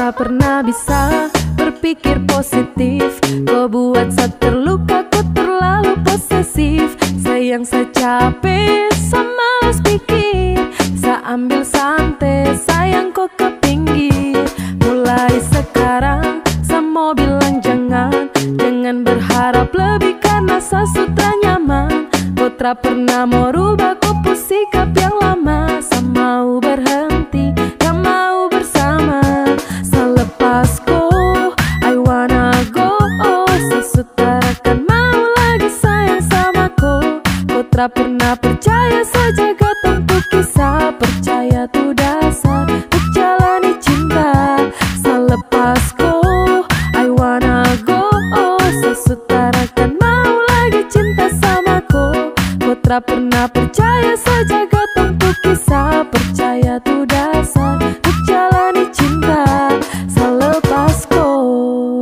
tak pernah bisa berpikir positif. Kau buat saya terluka, kau terlalu posesif. Sayang saya capek, saya malas pikir. Saya ambil santai, sayang kau ke pinggir. Mulai sekarang saya mau bilang jangan. Jangan berharap lebih karena saya sudah nyaman. Kau tak pernah mau rubah, kau sikap yang lama. Saya mau berhenti, gak mau bersama. Saya lepas kau, I wanna go. Saya sutarakan mau lagi sayang sama kau. Kau tak pernah percaya, saya jaga untuk kisah. Percaya tuh dasar untuk jalani cinta. Saya lepas kau, I wanna go. Saya sutarakan mau lagi cinta sama kau. Kau tak pernah percaya, saya jaga untuk kisah. Percaya tuh dasar untuk jalani cinta. Saya lepas kau.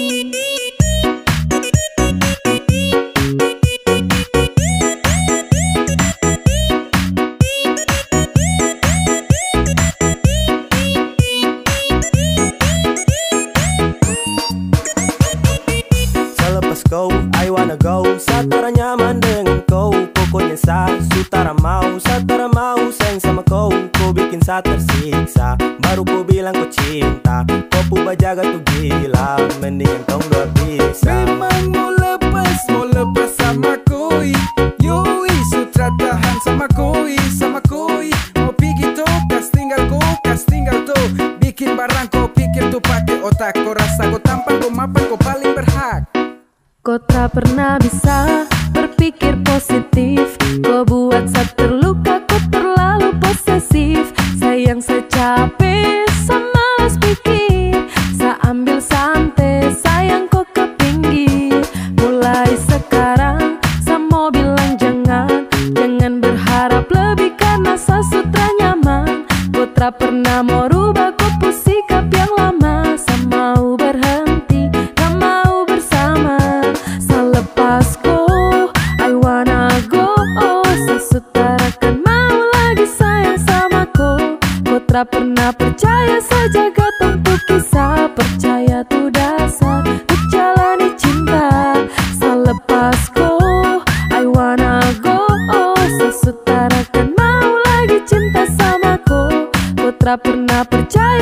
Saya lepas kau, I wanna go. Saya tak nyaman dengan kau. Pokoknya saya sutara mau sayang sama kau. Kau bikin saya tersiksa, baru kau bilang kau cinta. Kau pun jaga tuh gila, mendingan kau gak bisa. Memang mau lepas sama koi. Yoi, sutra tahan sama koi. Mau pergi tuh, kas tinggal tuh. Bikin barang kau pikir tuh pakai otak. Kau rasa kau tampan, kau mapan, kau paling berhak. Kau tak pernah bisa berpikir positif. Kau buat saya terluka, kau terlalu posesif. Sayang saya capek, saya malas pikir. Saya ambil santai, sayang kau ke pinggir. Mulai sekarang saya mau bilang jangan. Jangan berharap lebih karena saya sudah nyaman. Kau tak pernah mau rubah, kau sikap yang lama. Saya mau berhenti, gak mau bersama. Saya lepas kau, I wanna go. Saya sutarakan mau lagi sayang sama kau. Kau tak pernah percaya, saya jaga untuk kisah. Percaya tuh dasar untuk jalani cinta. Saya lepas kau, I wanna go. Saya sutarakan mau lagi cinta sama kau. Kau tak pernah percaya,